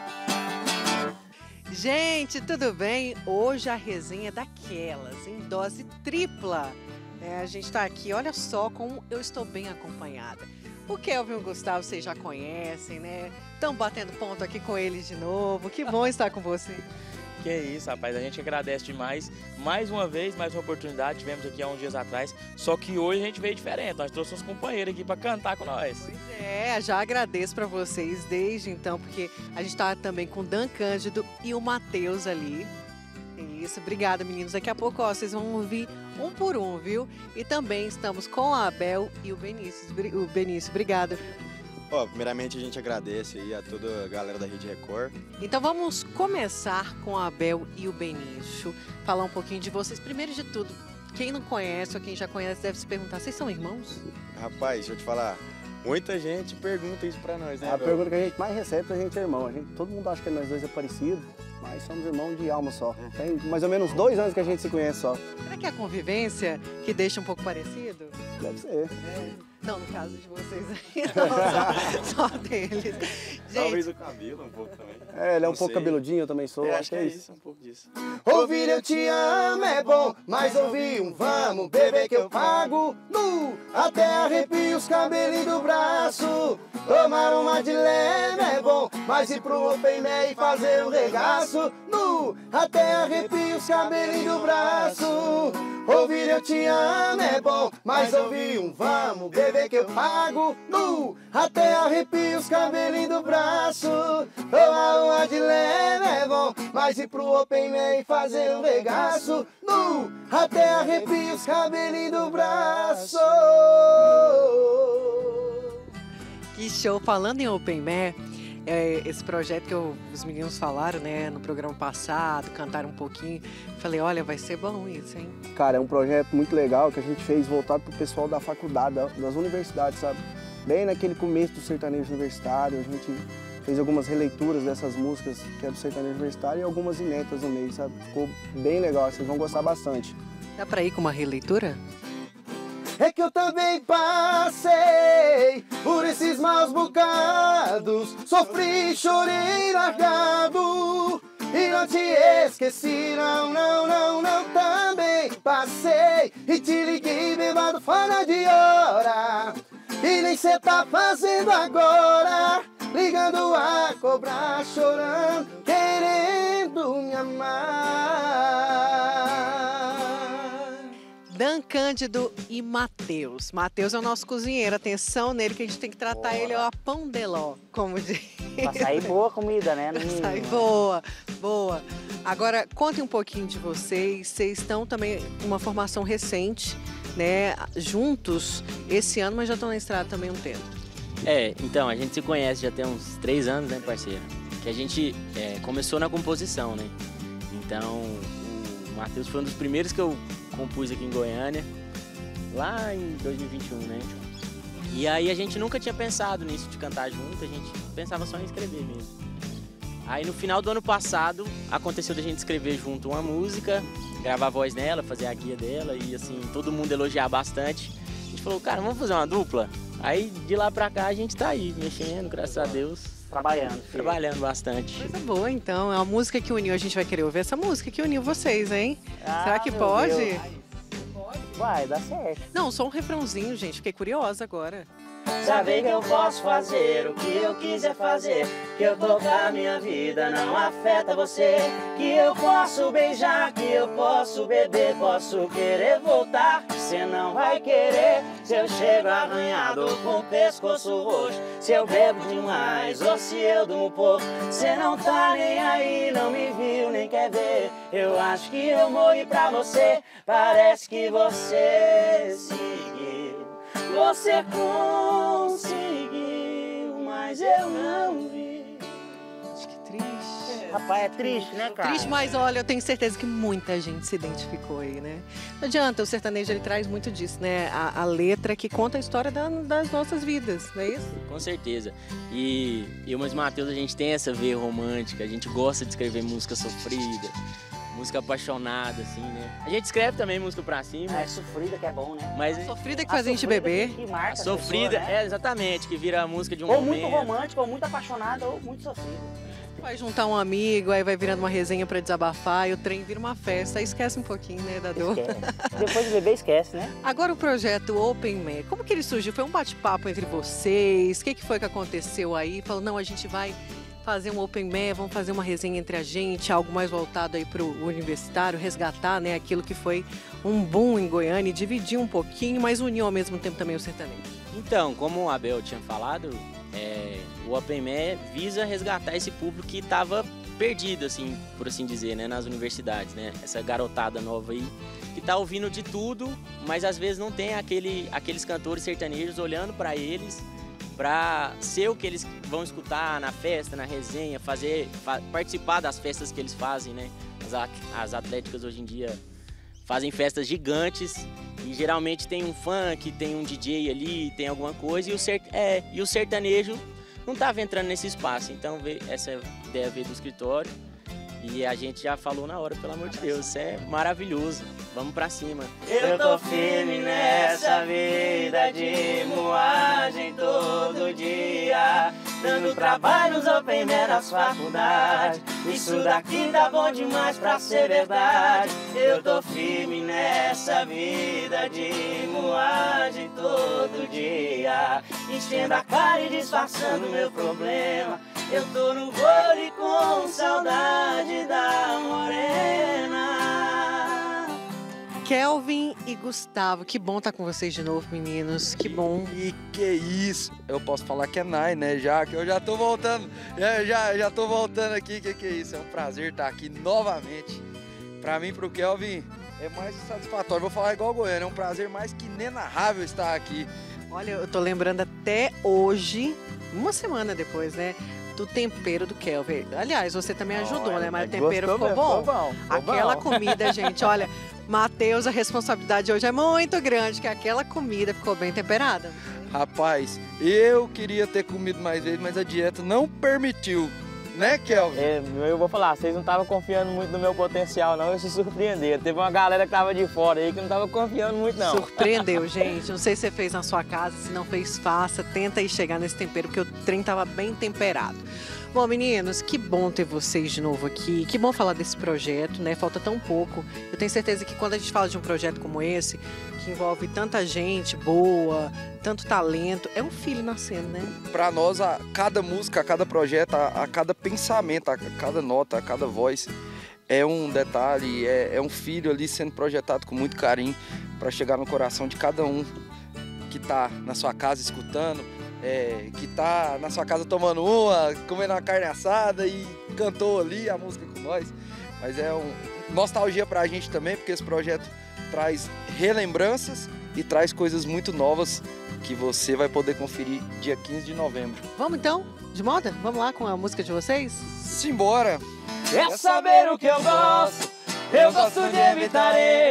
Gente, tudo bem? Hoje a resenha é daquelas, em dose tripla. A gente está aqui, olha só como eu estou bem acompanhada. O Kelvin e o Gustavo vocês já conhecem, né? Estão batendo ponto aqui com eles de novo. Que bom estar com você. Que é isso, rapaz. A gente agradece demais. Mais uma vez, mais uma oportunidade. Tivemos aqui há uns dias atrás. Só que hoje a gente veio diferente. Nós trouxemos uns companheiros aqui para cantar com nós. Pois é, já agradeço para vocês desde então, porque a gente está também com o Dan Cândido e o Matheus ali. Isso, obrigada, meninos. Daqui a pouco, ó, vocês vão ouvir um por um, viu? E também estamos com a Abel e o Benício. Obrigada. Primeiramente a gente agradece aí a toda a galera da Rede Record. Então vamos começar com a Abel e o Benício, falar um pouquinho de vocês. Primeiro de tudo, quem não conhece ou quem já conhece deve se perguntar, vocês são irmãos? Rapaz, deixa eu te falar, muita gente pergunta isso pra nós, né? A pergunta que a gente mais recebe é a gente é irmão. Todo mundo acha que nós dois é parecido, mas somos irmãos de alma só. Tem mais ou menos 2 anos que a gente se conhece só. Será que é a convivência que deixa um pouco parecido? Deve ser. Não, no caso de vocês aí, não, só deles. Gente, talvez o cabelo um pouco também. Ele é um pouco cabeludinho, eu também sou. Acho que é isso, um pouco disso. Ouvir eu te amo é bom, mas ouvir um vamos, bebê, que eu pago nu. Até arrepio os cabelinhos do braço. Tomar uma de leve é bom, mas ir pro open e fazer um regaço nu. Até arrepio os cabelinhos do braço. Ouvir eu te amo é bom, mas ouvir um vamos, bebê, que eu pago nu. Até arrepio os cabelinhos do braço. Tomar uma de leve é bom, mas ir pro open e fazer um regaço nu. Até arrepio os cabelinhos do braço. Que show! Falando em Open Air, esse projeto que os meninos falaram, né, no programa passado, cantaram um pouquinho, falei, olha, vai ser bom isso, hein? Cara, é um projeto muito legal que a gente fez voltado pro pessoal da faculdade, das universidades, sabe? Bem naquele começo do sertanejo universitário, a gente fez algumas releituras dessas músicas que é do sertanejo universitário e algumas inéditas no meio, sabe? Ficou bem legal, vocês vão gostar bastante. Dá pra ir com uma releitura? É que eu também passei por esses maus bocados, sofri, chorei, largado e não te esqueci, não, também passei e te liguei bêbado fora de hora e nem cê tá fazendo agora, ligando a cobrar, chorando, querendo me amar. Dan Cândido e Matheus. Matheus é o nosso cozinheiro, atenção nele que a gente tem que tratar ele a pão de ló, como diz. Pra sair boa a comida, né? Pra sair boa. Agora, contem um pouquinho de vocês. Vocês estão também com uma formação recente, né? Juntos esse ano, mas já estão na estrada também um tempo. Então, a gente se conhece já tem uns 3 anos, né, parceiro? Que a gente começou na composição, né? Então, o Matheus foi um dos primeiros que eu compus aqui em Goiânia, lá em 2021, né? E aí a gente nunca tinha pensado nisso de cantar junto, a gente pensava só em escrever mesmo. Aí no final do ano passado, aconteceu da gente escrever junto uma música, gravar a voz nela, fazer a guia dela e assim, todo mundo elogiar bastante. A gente falou, cara, vamos fazer uma dupla? Aí de lá pra cá a gente tá aí, mexendo, graças a Deus. Trabalhando bastante. Coisa boa, então. É uma música que uniu, a gente vai querer ouvir essa música que uniu vocês, hein? Será que pode? Deus. Vai, dá certo. Não, só um refrãozinho, gente. Fiquei curiosa agora. Saber que eu posso fazer o que eu quiser fazer, que eu tocar minha vida não afeta você, que eu posso beijar, que eu posso beber, posso querer voltar, você não vai querer. Se eu chego arranhado com o pescoço roxo, se eu bebo demais ou se eu durmo pouco, você não tá nem aí, não me viu nem quer ver. Eu acho que eu morri pra você, parece que você seguiu. Você conseguiu, mas eu não vi. Que triste. Rapaz, é triste, né, cara? Triste, mas olha, eu tenho certeza que muita gente se identificou aí, né? Não adianta, o sertanejo ele traz muito disso, né? A letra que conta a história das nossas vidas, não é isso? Com certeza. E eu e o Matheus, a gente tem essa veia romântica, a gente gosta de escrever música sofrida. Música apaixonada, assim, né? A gente escreve também música pra cima. É sofrida que é bom, né? Mas sofrida que faz a gente beber. Que marca a sofrida, pessoa, né? Exatamente, que vira a música de um ou momento. Ou muito romântica, ou muito apaixonada, ou muito sofrida. Vai juntar um amigo, aí vai virando uma resenha pra desabafar, e o trem vira uma festa, aí esquece um pouquinho, né, da dor. Depois de beber, esquece, né? Agora o projeto Open Man, como que ele surgiu? Foi um bate-papo entre vocês? O que foi que aconteceu aí? Falou, não, a gente vai fazer um Open Man, vamos fazer uma resenha entre a gente, algo mais voltado aí para o universitário, resgatar, né, aquilo que foi um boom em Goiânia e dividir um pouquinho, mas unir ao mesmo tempo também o sertanejo. Então, como o Abel tinha falado, o Open Man visa resgatar esse público que estava perdido, assim, por assim dizer, né, nas universidades, né, essa garotada nova aí, que tá ouvindo de tudo, mas às vezes não tem aqueles cantores sertanejos olhando para eles, para ser o que eles vão escutar na festa, na resenha, participar das festas que eles fazem, né? As atléticas hoje em dia fazem festas gigantes e geralmente tem um funk, tem um DJ ali, tem alguma coisa e o sertanejo não estava entrando nesse espaço. Então essa ideia veio do escritório e a gente já falou na hora, pelo amor de Deus, isso é maravilhoso. Vamos pra cima. Eu tô firme nessa vida de moagem todo dia, dando trabalho nos Open Man nas faculdades. Isso daqui tá bom demais pra ser verdade. Eu tô firme nessa vida de moagem todo dia, enchendo a cara e disfarçando meu problema. Eu tô no vôlei com saudade da morena. Kelvin e Gustavo, que bom estar com vocês de novo, meninos, que bom. E que isso, eu posso falar que é Nai, né, já que eu já tô voltando, já tô voltando aqui, que é isso, é um prazer estar aqui novamente. Pra mim, pro Kelvin, é mais satisfatório, vou falar igual o Goiânia, é um prazer mais que inenarrável estar aqui. Olha, eu tô lembrando até hoje, uma semana depois, né, do tempero do Kelvin. Aliás, você também ajudou, né, mas o tempero ficou bom. Aquela comida, gente, olha... Matheus, a responsabilidade hoje é muito grande, que aquela comida ficou bem temperada. Rapaz, eu queria ter comido mais vezes, mas a dieta não permitiu, né, Kelvin? Eu vou falar, vocês não estavam confiando muito no meu potencial, não, eu se surpreenderam. Teve uma galera que estava de fora aí que não estava confiando muito, não. Surpreendeu, gente. Não sei se você fez na sua casa, se não fez, faça. Tenta aí chegar nesse tempero, porque o trem estava bem temperado. Bom, meninos, que bom ter vocês de novo aqui, que bom falar desse projeto, né? Falta tão pouco. Eu tenho certeza que quando a gente fala de um projeto como esse, que envolve tanta gente boa, tanto talento, é um filho nascendo, né? Para nós, a cada música, a cada projeto, a cada pensamento, a cada nota, a cada voz, é um detalhe, é um filho ali sendo projetado com muito carinho para chegar no coração de cada um que está na sua casa escutando, que tá na sua casa tomando uma, comendo uma carne assada e cantou ali a música com nós. Mas é nostalgia pra gente também, porque esse projeto traz relembranças e traz coisas muito novas que você vai poder conferir dia 15 de novembro. Vamos então, de moda? Vamos lá com a música de vocês? Simbora! É saber o que eu gosto de evitar ex,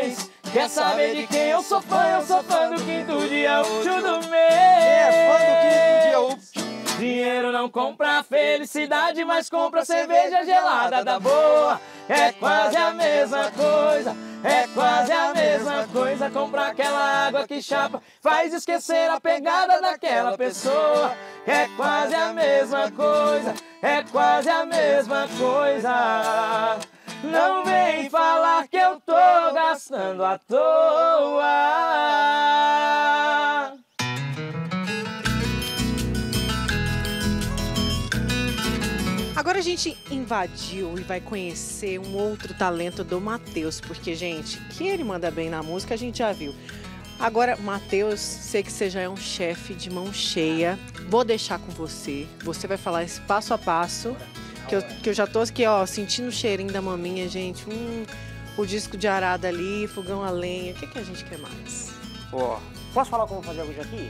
Quer saber de quem eu sou fã do quinto dia útil do mês. É fã do quinto dia útil. Dinheiro não compra felicidade, mas compra cerveja gelada da boa. É quase a mesma coisa, é quase a mesma coisa. Comprar aquela água que chapa, faz esquecer a pegada daquela pessoa. É quase a mesma coisa, é quase a mesma coisa. Não vem falar que eu tô gastando à toa. Agora a gente invadiu e vai conhecer um outro talento do Matheus, porque, gente, que ele manda bem na música a gente já viu. Agora, Matheus, sei que você já é um chefe de mão cheia. Vou deixar com você. Você vai falar esse passo a passo, que eu já tô aqui, ó, sentindo o cheirinho da maminha, gente. O disco de arada ali, fogão a lenha. O que a gente quer mais? Ó, posso falar como fazer hoje aqui?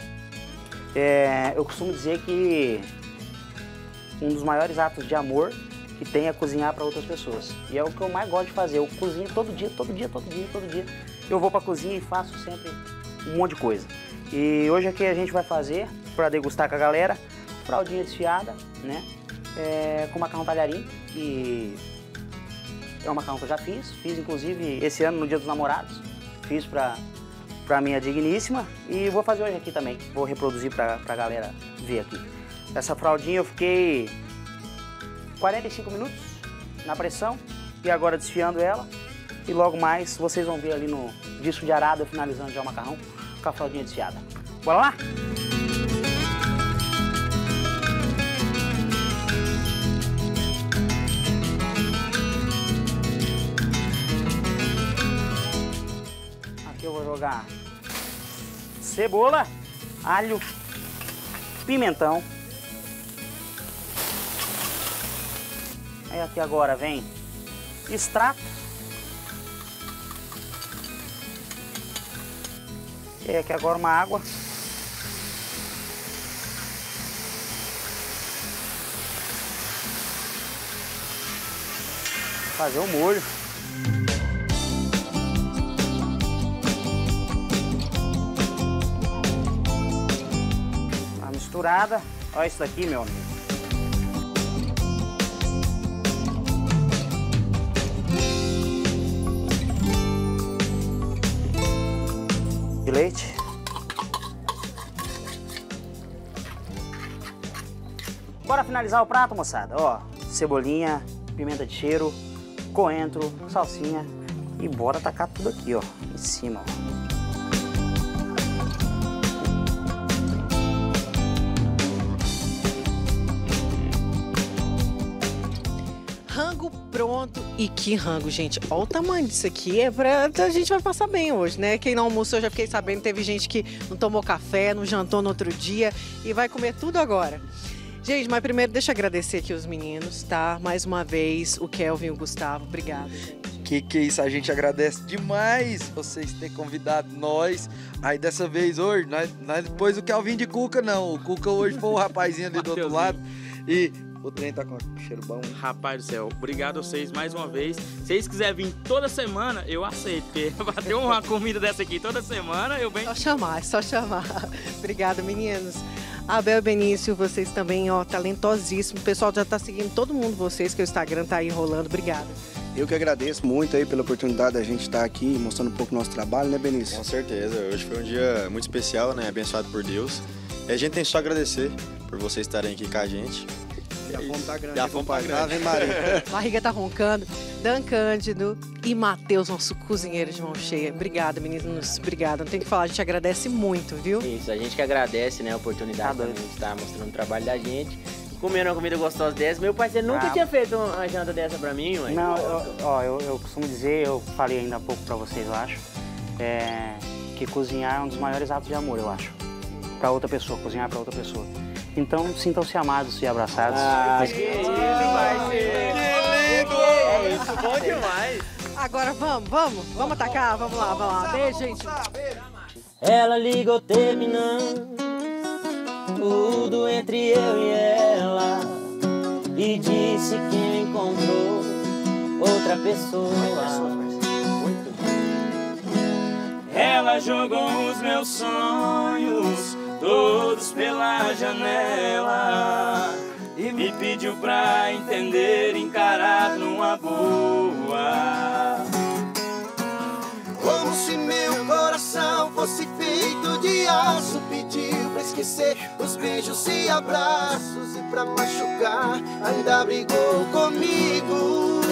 Eu costumo dizer que um dos maiores atos de amor que tem é cozinhar para outras pessoas. E é o que eu mais gosto de fazer. Eu cozinho todo dia. Eu vou para a cozinha e faço sempre um monte de coisa. E hoje aqui a gente vai fazer, para degustar com a galera, fraldinha desfiada, né? Com macarrão talharim, que é um macarrão que eu já fiz inclusive esse ano no Dia dos Namorados, fiz pra minha digníssima e vou fazer hoje aqui também, vou reproduzir pra galera ver aqui. Essa fraldinha eu fiquei 45 minutos na pressão e agora desfiando ela e logo mais vocês vão ver ali no disco de arada finalizando já o macarrão com a fraldinha desfiada. Bora lá? Aqui eu vou jogar cebola, alho, pimentão. Aí aqui agora vem extrato. E aqui agora uma água. Fazer o molho. Uma misturada. Olha isso daqui, meu amigo. De leite. Bora finalizar o prato, moçada. Ó, cebolinha, pimenta de cheiro, coentro, salsinha e bora tacar tudo aqui, ó, em cima, ó. Rango pronto. E que rango, gente. Olha o tamanho disso aqui. A gente vai passar bem hoje, né? Quem não almoçou, eu já fiquei sabendo. Teve gente que não tomou café, não jantou no outro dia e vai comer tudo agora. Gente, mas primeiro deixa eu agradecer aqui os meninos, tá? Mais uma vez, o Kelvin e o Gustavo. Obrigada, gente. Que é isso, a gente agradece demais vocês terem convidado nós. Aí dessa vez hoje, nós depois o Kelvin de Cuca, não. O Cuca hoje foi o rapazinho ali do outro lado. E o trem tá com cheiro bom. Rapaz do céu, obrigado a vocês mais uma vez. Se vocês quiserem vir toda semana, eu aceito. Porque bater uma comida dessa aqui toda semana, eu venho. Só chamar. Obrigada, meninos. Abel e Benício, vocês também, ó, talentosíssimos. O pessoal já tá seguindo todo mundo vocês, que o Instagram tá aí rolando. Obrigada. Eu que agradeço muito aí pela oportunidade da gente estar aqui mostrando um pouco do nosso trabalho, né, Benício? Com certeza. Hoje foi um dia muito especial, né? Abençoado por Deus. E a gente tem só a agradecer por vocês estarem aqui com a gente. E a fome tá grande. E a fome tá grande. Maria. Barriga tá roncando. Dan Cândido e Matheus, nosso cozinheiro de mão cheia. Obrigada, meninos. Obrigada. Não tem o que falar, a gente agradece muito, viu? Isso, a gente que agradece, né, a oportunidade também de estar mostrando o trabalho da gente. Comendo uma comida gostosa dessa. Meu parceiro nunca tinha feito uma janta dessa pra mim, ué. Não, eu costumo dizer, eu falei ainda há pouco pra vocês, eu acho, que cozinhar é um dos maiores atos de amor, eu acho. Pra outra pessoa, cozinhar pra outra pessoa. Então, sintam-se amados e abraçados. Que lindo, parceiro! Que lindo! É isso, bom demais! Agora vamos atacar? Vamos lá. Beijo, gente. Ela ligou terminando tudo entre eu e ela e disse que encontrou outra pessoa. Ela jogou os meus sonhos todos pela janela e me pediu pra entender, encarar numa boa. Como se meu coração fosse feito de aço, pediu pra esquecer os beijos e abraços, e pra machucar ainda brigou comigo.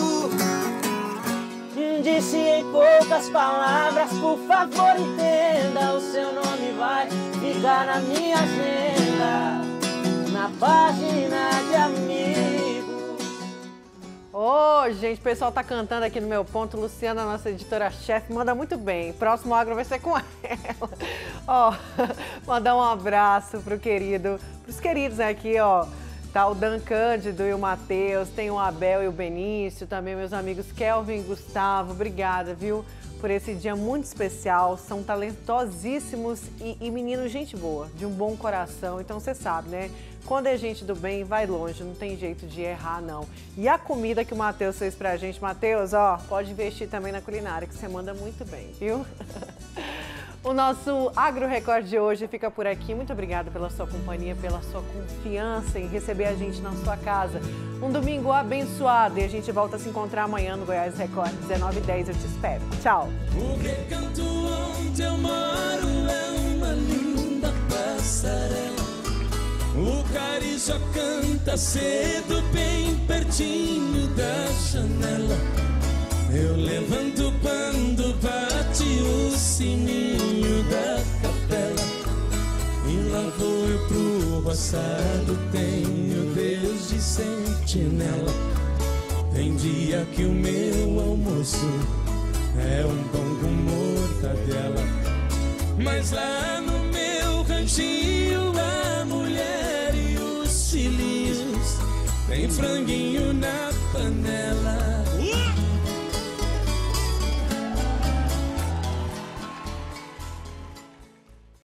Disse em poucas palavras, por favor entenda, o seu nome vai ficar na minha agenda, na página de amigos. Ô, gente, o pessoal tá cantando aqui no meu ponto. Luciana, nossa editora-chefe, manda muito bem. Próximo agro vai ser com ela. Ó, mandar um abraço pros queridos aqui, ó. Tá o Dan Cândido e o Matheus, tem o Abel e o Benício, também meus amigos Kelvin e Gustavo. Obrigada, viu, por esse dia muito especial. São talentosíssimos e meninos gente boa, de um bom coração. Então você sabe, né? Quando é gente do bem, vai longe, não tem jeito de errar, não. E a comida que o Matheus fez pra gente, Matheus, ó, pode investir também na culinária, que você manda muito bem, viu? O nosso Agro Record de hoje fica por aqui. Muito obrigada pela sua companhia, pela sua confiança em receber a gente na sua casa. Um domingo abençoado e a gente volta a se encontrar amanhã no Goiás Record, 19h10. Eu te espero. Tchau. O recanto onde eu moro é uma linda passarela. O carijó canta cedo, bem pertinho da janela. Eu levanto quando bate o sininho da capela. E lá vou eu pro roçado, tenho Deus de sentinela. Tem dia que o meu almoço é um pão com mortadela, mas lá no meu ranchinho